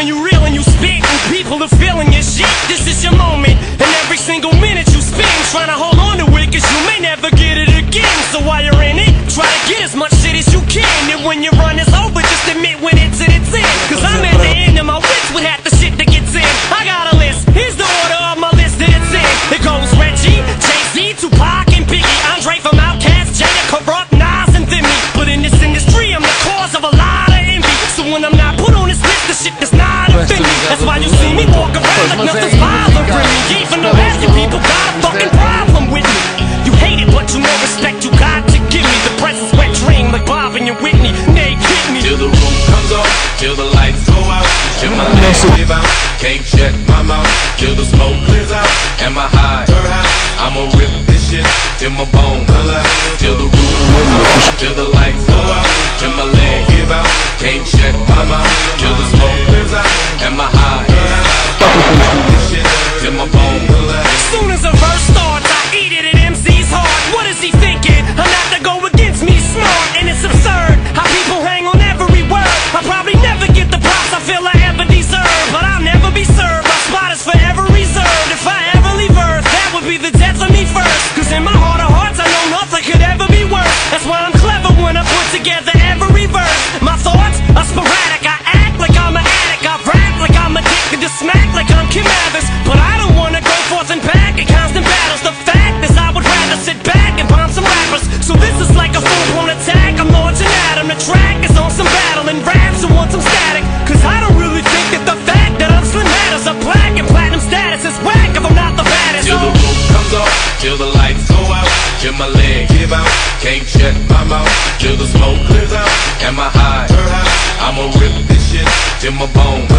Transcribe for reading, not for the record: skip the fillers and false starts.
when you reel and you spit and people are feeling your shit. This is your moment, and every single minute you spend trying to hold on to it, cause you may never get it again. So while you're in it, try to get as much shit as you can. And when your run is over, just admit when it's in its end. Cause I'm at the end of my wits with half the shit that gets in. I got a list, here's the order of my list that it's in. It goes Reggie, Jay-Z, Tupac, and Biggie, Andre from Outkast, Jada, Corrupt, Nas, and Thimmy. But in this industry, I'm the cause of a lot of envy. So when I'm not put on this list, the shit does not offend me. That's why you see me walk around like nothing's bothering me. Even though half you people got a fucking problem with me. You hate it, but you know respect you got to give me. The presence wet dream like Bob and your Whitney. Nay, hit me. Till the roof comes off, till the lights go out, till my legs give out, can't shut my mouth, till the smoke clears out, and my high, I'ma rip this shit till my bones, till the roof comes off, till the lights go out, till my legs give out, can't shut my mouth, till the smoke clears out, and my high, I'ma rip this shit till my bones. As soon as a verse starts, I eat it at MC's heart. What is he thinking? I'm not to go against me, smart, and it's absurd how people hang on every word. I'll probably never get the props I feel I ever deserve, but I'll never be served. My spot is forever reserved. If I ever leave Earth, that would be the death of me first. Cause in my heart of hearts, I know nothing could ever be worse. That's why I'm clever when I put together every verse. My thoughts are sporadic. I act like I'm an addict. I rap like I'm addicted to smack like I'm Kim Mathers. But I don't wanna go forth and back in constant battles. The fact is I would rather sit back and bomb some rappers. So this is like a full-blown attack. I'm launching at him. The track is on some battle and raps who want some static. Cause I don't really think that the fact that I'm slim matters. A black and platinum status is whack if I'm not the baddest. Till the roof comes off, till the lights go out, till my legs give out, can't shut my mouth, till the smoke clears out, and my high, I'ma rip this shit till my bones,